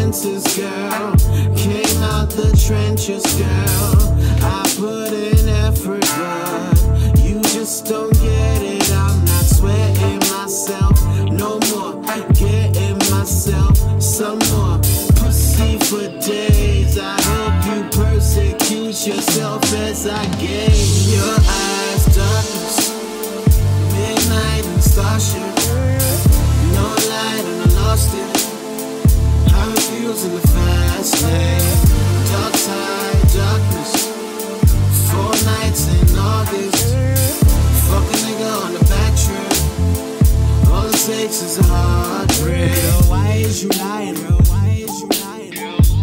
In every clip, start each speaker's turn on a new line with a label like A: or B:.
A: senses, girl. Came out the trenches, girl. I put in effort, but you just don't get it. I'm not sweating myself no more. Getting myself some more pussy for days. I hope you persecute yourself as I gaze. Your eyes, darkness, midnight and starship. No light and I lost it. How it feels in the fast lane. Dark side, darkness. 4 nights in August. Fuck a nigga on the back trip. All it takes is a heartbreak. Girl, why is you lying? Girl, why is you lying?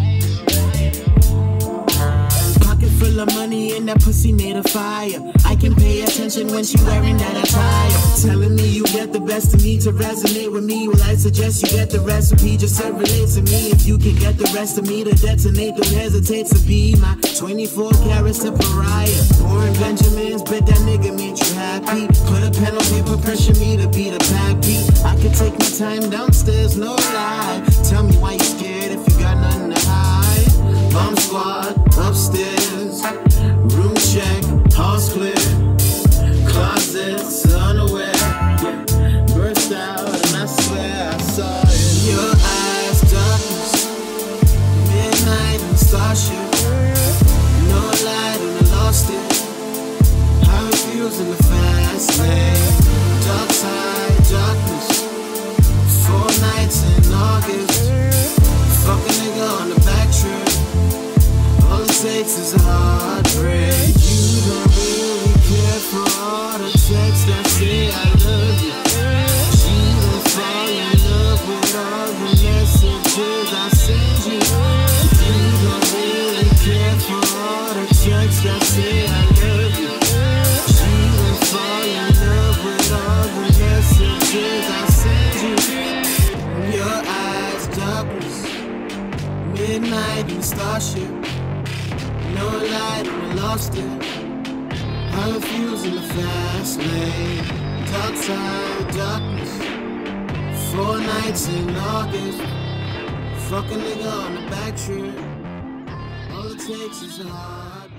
A: Pocket full of money and that pussy made a fire. I can pay attention when she wearing that attire. Telling me you get the best of me to resonate with me. Well, I suggest you get the recipe just to relate to me. If you can get the rest of me to detonate, don't hesitate to be my 24 carats to pariah. Born Benjamins, bet that nigga made you happy. Put a pen on paper, pressure me to be the pack beat. I could take my time downstairs, no lie. Tell me why you scared if you got nothing to hide. Bomb squad, upstairs. Room check, house clear. Closets, unaware. Burst out and I swear I saw it. Your eyes, darkness, midnight and starship. No light and I lost it. How it feels in the fast lane. Dark side, darkness. 4 nights in August. Fuck a nigga on the back trip. All it takes is a heartbreak. You don't really care for all the texts that say I love you. She don't fall in love with all the messages I send you. You don't really care for all the texts that say I love you. She don't fall in love with all the messages I send you. Your eyes, darkness, midnight and starship. No light and I lost it. How it feels in the fast lane. Dark side, darkness. 4 nights in August. Fuck a nigga on the back trip. All it takes is a heart.